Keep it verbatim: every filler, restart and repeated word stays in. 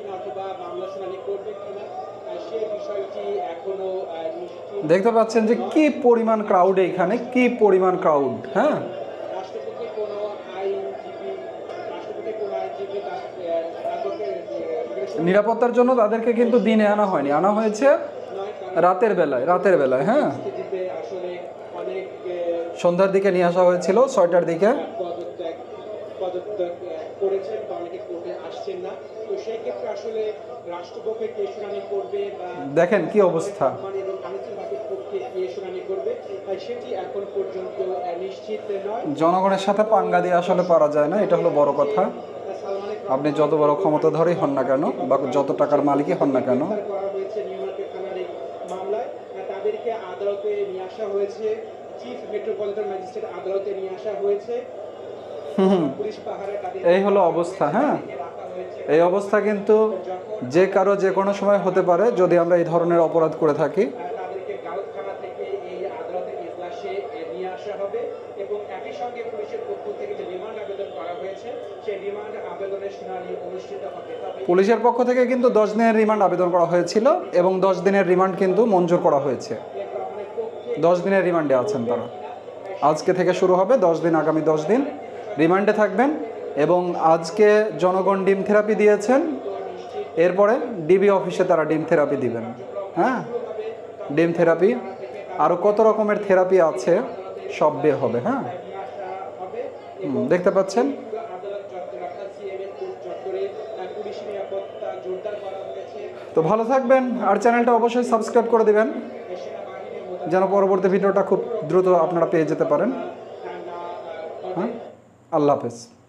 কিনা অথবা মামলা শুনানি করবে কিনা সেই বিষয়টি এখনো নিশ্চিত। দেখতে পাচ্ছেন যে কি পরিমাণ ক্রাউড, এখানে কি পরিমাণ ক্রাউড। হ্যাঁ, রাষ্ট্রপতি কোনো আইনজীবী রাষ্ট্রপতি কোনো আইনজীবী নিরাপত্তার জন্য তাদেরকে কিন্তু দিনে আনা হয়নি, আনা হয়েছে রাতের বেলায়, রাতের বেলায়। হ্যাঁ, আসলে অনেক সন্ধ্যার দিকে নিয়ে আসা হয়েছিল, ছয়টার দিকে পদত্যাগ পদত্যাগ করেছেন বা অনেকে কোর্টে আসছেন না। তো সেই ক্ষেত্রে আসলে রাষ্ট্রপক্ষে কে শুনানি করবে বা দেখেন কি অবস্থা। এবং আইনজীবীর পক্ষে কে শুনানি করবে সেটি এখন পর্যন্ত নিশ্চিত নয়। জনগণের সাথে পাঙ্গা দিয়ে আসলে পারা যায় না, এটা হলো বড় কথা। আপনি যত বড় ক্ষমতাধরই হন না কেন বা যত টাকার মালিকই হন না কেন, করা হয়েছে নিউ মার্কেট থানার এই মামলায় তাদেরকে আদালতে নিয়ে আসা হয়েছে, চিফ মেট্রোপলিটন ম্যাজিস্ট্রেট আদালতে নিয়ে আসা হয়েছে। পুলিশ পাহারা তাদের এই হলো অবস্থা। হ্যাঁ, এই অবস্থা কিন্তু যে কারো যে কোনো সময় হতে পারে যদি আমরা এই ধরনের অপরাধ করে থাকি। তাদেরকে গাউদ থানা থেকে এই আদালতের এজলাসে নিয়ে আসা হবে এবং একই সঙ্গে পুলিশের পক্ষ থেকে যে রিমান্ড আবেদন করা হয়েছে সেই রিমান্ড আবেদনের শুনানি অনুষ্ঠিত হবে। পুলিশের পক্ষ থেকে কিন্তু দশ দিনের রিমান্ড আবেদন করা হয়েছিল এবং দশ দিনের রিমান্ড কিন্তু মঞ্জুর করা হয়েছে। দশ দিনের রিমান্ডে আছেন তারা। আজকে থেকে শুরু হবে দশ দিন, আগামী দশ দিন রিমান্ডে থাকবেন। এবং আজকে জনগণ ডিম থেরাপি দিয়েছেন, এরপরে ডিবি অফিসে তারা ডিম থেরাপি দিবেন। হ্যাঁ, ডিম থেরাপি আরও কত রকমের থেরাপি আছে সব বের হবে। হ্যাঁ, দেখতে পাচ্ছেন। তো ভালো থাকবেন, আর চ্যানেলটা অবশ্যই সাবস্ক্রাইব করে দেবেন যেন পরবর্তী ভিডিওটা খুব দ্রুত আপনারা পেয়ে যেতে পারেন। হ্যাঁ, আল্লাহ হাফেজ।